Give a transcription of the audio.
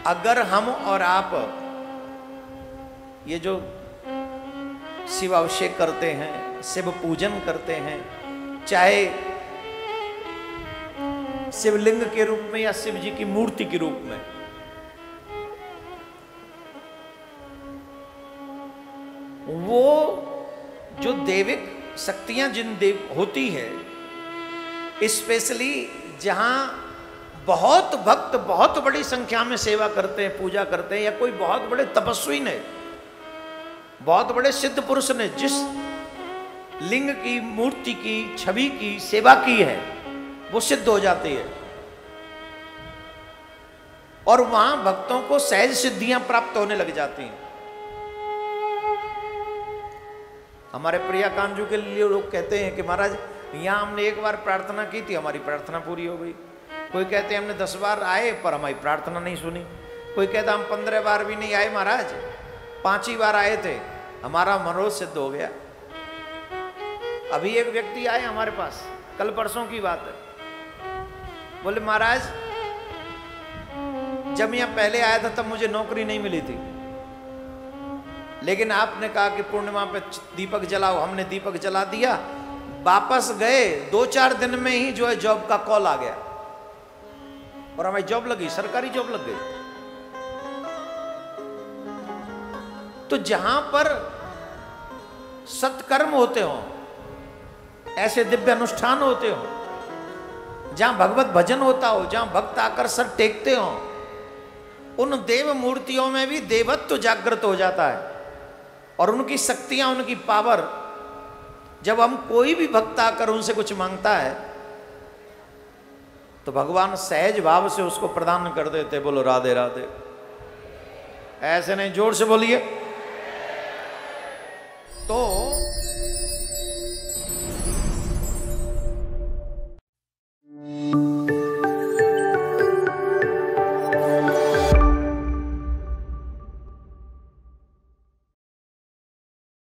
अगर हम और आप ये जो शिव अभिषेक करते हैं, शिव पूजन करते हैं, चाहे शिवलिंग के रूप में या शिव जी की मूर्ति के रूप में, वो जो दैविक शक्तियां जिन देव होती है, स्पेशली जहां बहुत भक्त बहुत बड़ी संख्या में सेवा करते हैं, पूजा करते हैं, या कोई बहुत बड़े तपस्वी ने, बहुत बड़े सिद्ध पुरुष ने जिस लिंग की, मूर्ति की, छवि की सेवा की है, वो सिद्ध हो जाती है और वहां भक्तों को सहज सिद्धियां प्राप्त होने लग जाती हैं। हमारे प्रिया कांजू के लिए लोग कहते हैं कि महाराज यहां हमने एक बार प्रार्थना की थी, हमारी प्रार्थना पूरी हो गई। कोई कहते हैं हमने 10 बार आए पर हमारी प्रार्थना नहीं सुनी। कोई कहता हम 15 बार भी नहीं आए महाराज, 5 ही बार आए थे, हमारा मनोरथ सिद्ध हो गया। अभी एक व्यक्ति आए हमारे पास, कल परसों की बात है, बोले महाराज जब यहाँ पहले आया था तब मुझे नौकरी नहीं मिली थी, लेकिन आपने कहा कि पूर्णिमा पे दीपक जलाओ, हमने दीपक जला दिया। वापस गए 2-4 दिन में ही जो है जॉब का कॉल आ गया और हमारी जॉब लगी, सरकारी जॉब लग गई। तो जहां पर सत्कर्म होते हो, ऐसे दिव्य अनुष्ठान होते हो, जहां भगवत भजन होता हो, जहां भक्त आकर सर टेकते हो, उन देव मूर्तियों में भी देवत्व जागृत हो जाता है और उनकी शक्तियां, उनकी पावर, जब हम कोई भी भक्त आकर उनसे कुछ मांगता है तो भगवान सहज भाव से उसको प्रदान कर देते। बोलो राधे राधे। ऐसे नहीं, जोर से बोलिए। तो